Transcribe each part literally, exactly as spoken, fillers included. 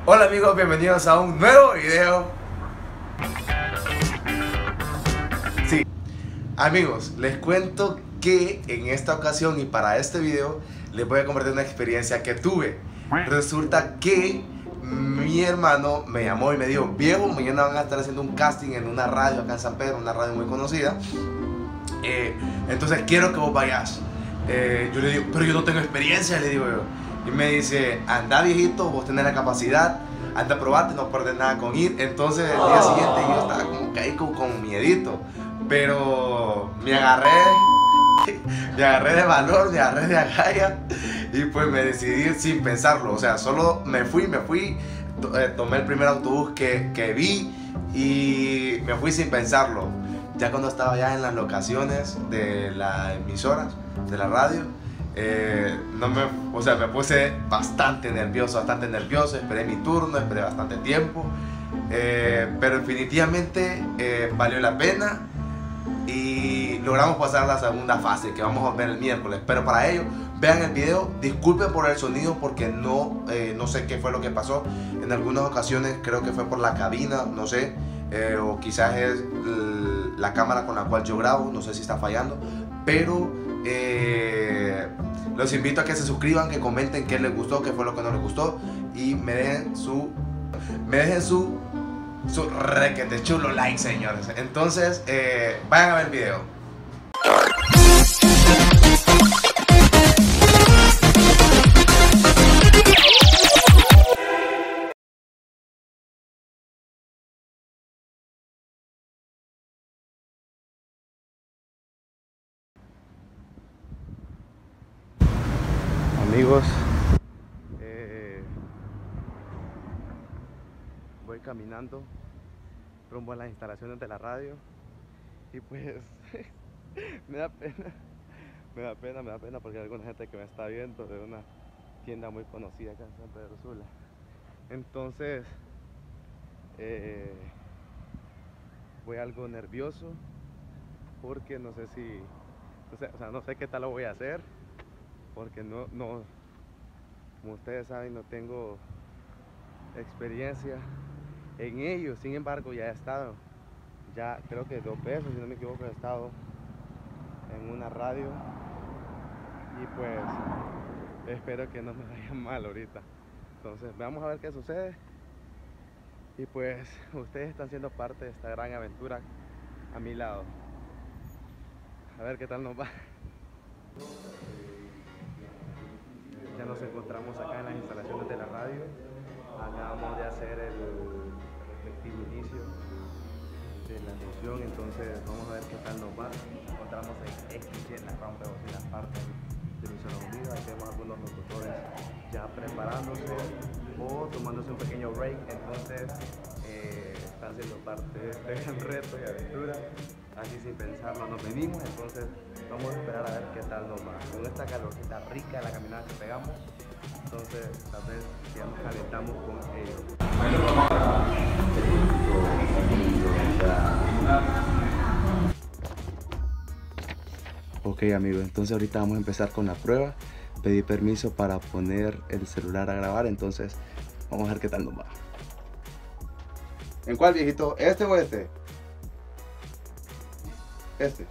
Hola amigos, bienvenidos a un nuevo video. Sí, amigos, les cuento que en esta ocasión y para este video les voy a compartir una experiencia que tuve. Resulta que mi hermano me llamó y me dijo: viejo, mañana van a estar haciendo un casting en una radio acá en San Pedro, una radio muy conocida. Eh, entonces quiero que vos vayas. Eh, yo le digo: pero yo no tengo experiencia, le digo yo. Y me dice: anda viejito, vos tenés la capacidad, anda a probarte, no perdés nada con ir. Entonces el día siguiente yo estaba como que ahí con, con miedito, pero me agarré, me agarré de valor, me agarré de agallas y pues me decidí sin pensarlo. O sea, solo me fui, me fui, to, eh, tomé el primer autobús que, que vi y me fui sin pensarlo. Ya cuando estaba ya en las locaciones de las emisoras, de la radio, eh, no me, o sea, me puse bastante nervioso, bastante nervioso, esperé mi turno, esperé bastante tiempo, eh, pero definitivamente eh, valió la pena y logramos pasar la segunda fase que vamos a ver el miércoles. Pero para ello, vean el video, disculpen por el sonido porque no, eh, no sé qué fue lo que pasó. En algunas ocasiones creo que fue por la cabina, no sé, eh, o quizás es la cámara con la cual yo grabo, no sé si está fallando, pero eh, los invito a que se suscriban, que comenten qué les gustó, qué fue lo que no les gustó y me dejen su, me dejen su, su requete chulo like, señores. Entonces, eh, vayan a ver el video. Amigos, eh, voy caminando rumbo a las instalaciones de la radio y pues me da pena, me da pena, me da pena porque hay alguna gente que me está viendo de una tienda muy conocida acá en San Pedro Sula. Entonces eh, voy algo nervioso porque no sé si, no sé, o sea, no sé qué tal lo voy a hacer porque no, no, como ustedes saben, no tengo experiencia en ello. Sin embargo, ya he estado, ya creo que dos veces, si no me equivoco, he estado en una radio y pues espero que no me vaya mal ahorita. Entonces vamos a ver qué sucede y pues ustedes están siendo parte de esta gran aventura a mi lado. A ver qué tal nos va. Ya nos encontramos acá en las instalaciones de la radio. Acabamos de hacer el respectivo inicio de la emoción, entonces vamos a ver qué tal nos va. Nos encontramos en X Y, en la rampa de las partes de Misión Unida. Ahí tenemos algunos locutores ya preparándose o tomándose un pequeño break, entonces eh, están siendo parte de este gran reto y aventura. Así sin pensarlo nos venimos, entonces vamos a esperar a ver qué tal nos va. Con esta calorcita rica, la caminada que pegamos, entonces tal vez ya nos calentamos con ellos. Ok amigos, entonces ahorita vamos a empezar con la prueba. Pedí permiso para poner el celular a grabar, entonces vamos a ver qué tal nos va. ¿En cuál, viejito? ¿Este o este? Este.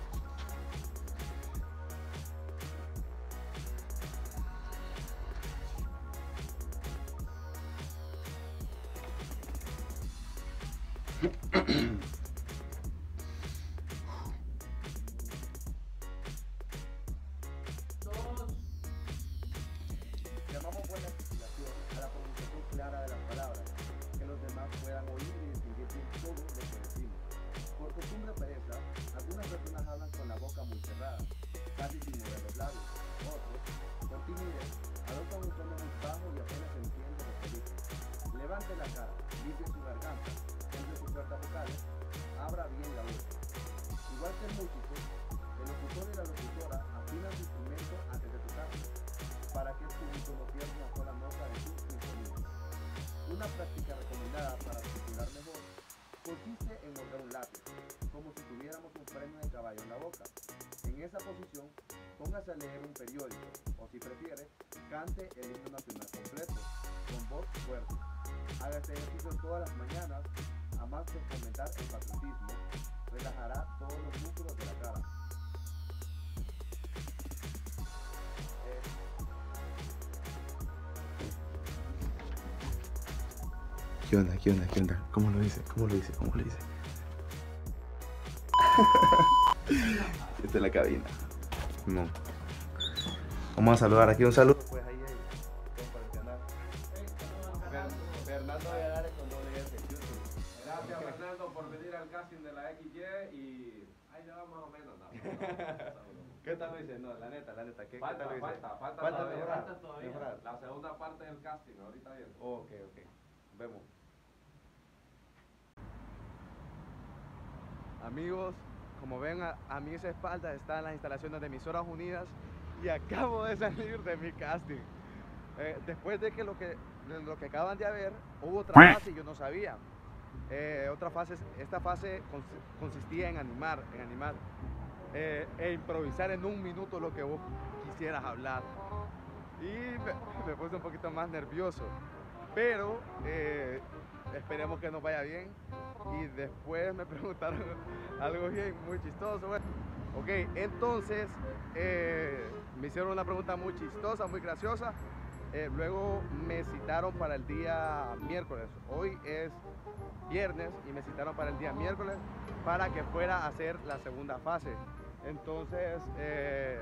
Llamamos buena articulación a la pronunciación clara de las palabras, que los demás puedan oír y distinguir bien todo lo que decimos. Por costumbre o pereza, algunas personas hablan con la boca muy cerrada, casi sin mover los labios. Otros, por timidez, adoptan un tono muy bajo y apenas se entiende lo que dicen. Levante la cara, limpie su garganta, entre sus cuerdas vocales, abra bien la boca. Igual que el músico, el locutor y la locutora afinan su instrumento antes de tocarlo, para que el público no pierda una sola nota de su sintonía. Una práctica recomendada para articular mejor consiste en morder un lápiz, como si tuviéramos un freno de caballo en la boca. En esa posición, póngase a leer un periódico, o si prefiere, cante el himno nacional completo, con voz fuerte. Haga este ejercicio todas las mañanas, además de fomentar el patriotismo, relajará todos los músculos de la cara. ¿Qué onda? ¿Qué onda? ¿Qué onda? ¿Cómo lo dice? ¿Cómo lo dice? ¿Cómo lo dice? Esta es la cabina. No. Vamos a saludar aquí. Un saludo. Pues ahí, ahí. Para el canal. Fernando Valladares con doble S. YouTube. Gracias, Fernando, por venir al casting de la X Y y ahí le va más o menos. ¿No? ¿Qué tal lo hice? No, la neta, la neta. ¿Qué, Falta, ¿qué tal lo hice? falta, falta, Falta todavía, mejorar. falta todavía. Mejorar. La segunda parte del casting, ahorita bien. Ok, ok. Vemos. Amigos, como ven a, a mis espaldas están las instalaciones de Emisoras Unidas y acabo de salir de mi casting. Eh, después de que lo, que de lo que acaban de ver, hubo otra fase y yo no sabía. Eh, otra fase, esta fase cons consistía en animar, en animar eh, e improvisar en un minuto lo que vos quisieras hablar. Y me, me puse un poquito más nervioso, pero eh, esperemos que nos vaya bien. Y después me preguntaron algo bien, muy chistoso. Bueno, ok, entonces eh, me hicieron una pregunta muy chistosa, muy graciosa. Eh, luego me citaron para el día miércoles. Hoy es viernes y me citaron para el día miércoles para que fuera a hacer la segunda fase. Entonces eh,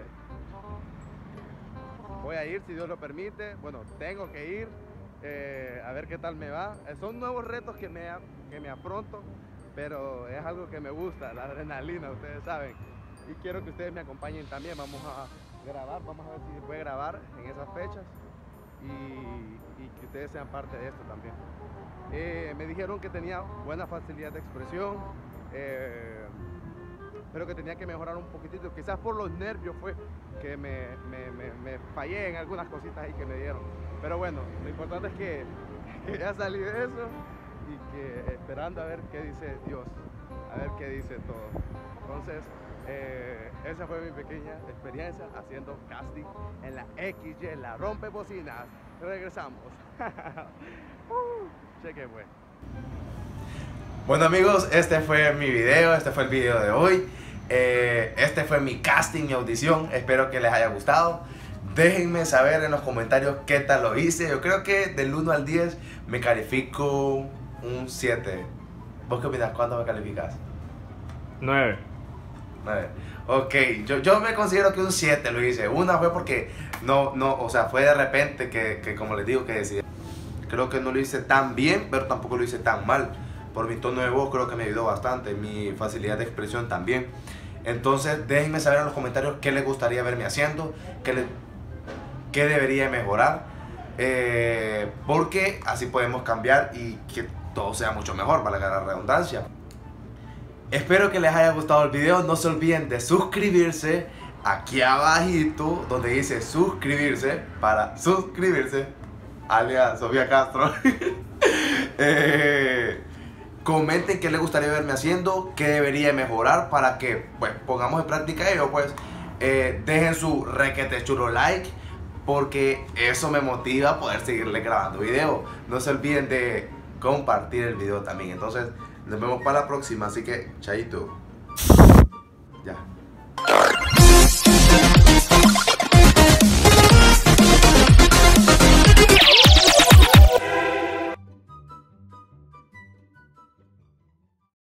voy a ir si Dios lo permite. Bueno, tengo que ir. Eh, a ver qué tal me va. Eh, son nuevos retos que me, que me afronto, pero es algo que me gusta, la adrenalina, ustedes saben. Y quiero que ustedes me acompañen también. Vamos a grabar, vamos a ver si se puede grabar en esas fechas y, y que ustedes sean parte de esto también. Eh, me dijeron que tenía buena facilidad de expresión, eh, pero que tenía que mejorar un poquitito. Quizás por los nervios fue que me, me, me, me fallé en algunas cositas ahí que me dieron. Pero bueno, lo importante es que, que ya salí de eso y que esperando a ver qué dice Dios, a ver qué dice todo. Entonces, eh, esa fue mi pequeña experiencia haciendo casting en la X Y, la rompe bocinas. Regresamos. uh, cheque pues. Bueno amigos, este fue mi video, este fue el video de hoy. Eh, este fue mi casting, mi audición. Espero que les haya gustado. Déjenme saber en los comentarios qué tal lo hice. Yo creo que del uno al diez me califico un siete. ¿Vos qué opinas? ¿Cuánto me calificas? nueve. nueve. Ok, yo, yo me considero que un siete lo hice. Una fue porque no, no, o sea, fue de repente que, que como les digo, que decidí. Creo que no lo hice tan bien, pero tampoco lo hice tan mal. Por mi tono de voz creo que me ayudó bastante, mi facilidad de expresión también. Entonces déjenme saber en los comentarios qué les gustaría verme haciendo, qué, le, qué debería mejorar, eh, porque así podemos cambiar y que todo sea mucho mejor, valga la redundancia. Espero que les haya gustado el video. No se olviden de suscribirse aquí abajito donde dice suscribirse, para suscribirse, alias Sofía Castro. eh, comenten qué les gustaría verme haciendo, qué debería mejorar para que pues pongamos en práctica ello. Pues eh, dejen su requete chulo like, porque eso me motiva a poder seguirle grabando videos. No se olviden de compartir el video también. Entonces nos vemos para la próxima, así que chaito. Ya.